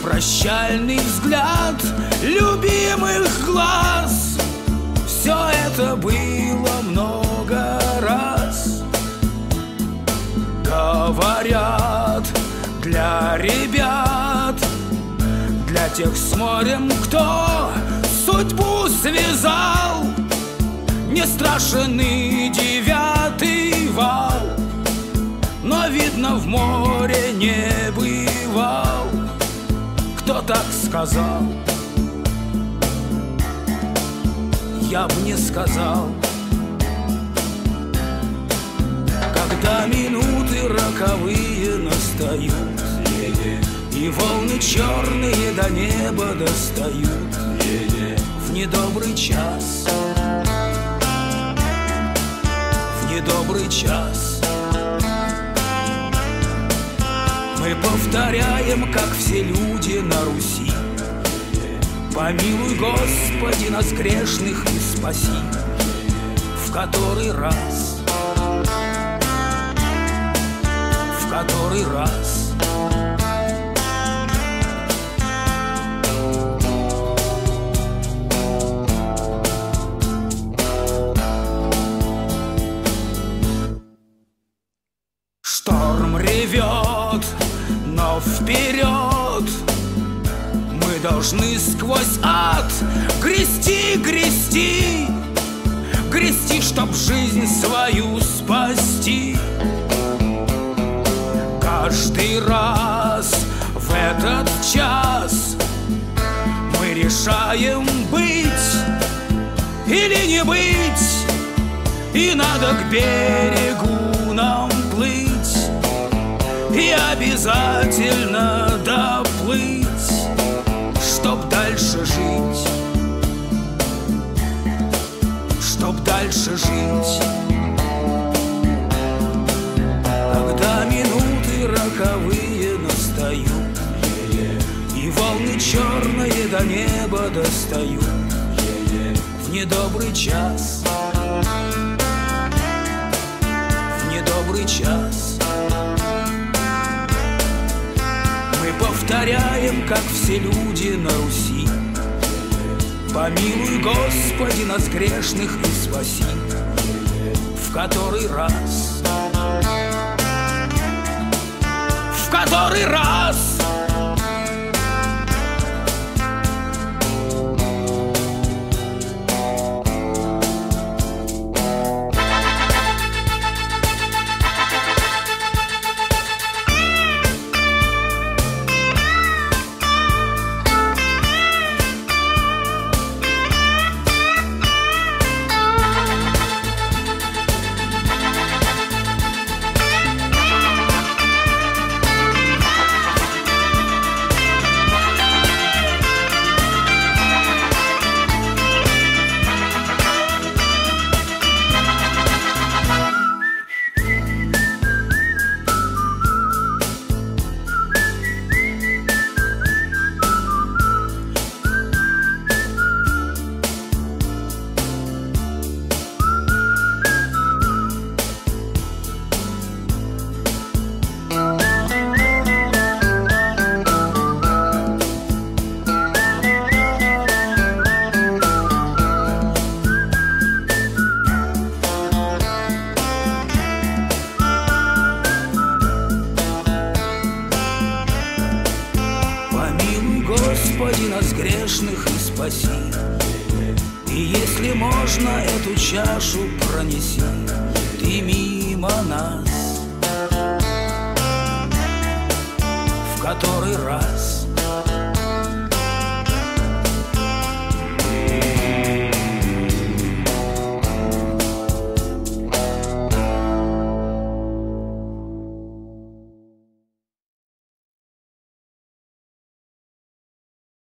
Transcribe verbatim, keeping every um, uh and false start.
прощальный взгляд любимых глаз. Все это было много раз. Говорят, для ребят, для тех с морем, кто судьбу связал, не страшен и девятый вал, но, видно, в море не бывал. Кто так сказал? Я б не сказал. Когда минуты роковые настают, и волны черные до неба достают, в недобрый час, в недобрый час мы повторяем, как все люди на Руси: помилуй, Господи, нас грешных и спаси. В который раз, в который раз шторм ревет, но вперед мы должны сквозь ад грести, грести, грести, чтоб жизнь свою спасти. Каждый раз в этот час мы решаем быть или не быть, и надо к берегу нам плыть, и обязательно доплыть, чтоб дальше жить, чтоб дальше жить. Когда минуты роковые настают, и волны черные до неба достают, в недобрый час, в недобрый час мы повторяем, как все люди на Руси: помилуй, Господи, нас грешных и спаси. В который раз, в который раз Господи, нас грешных и спаси. И если можно, эту чашу пронеси ты мимо нас. В который раз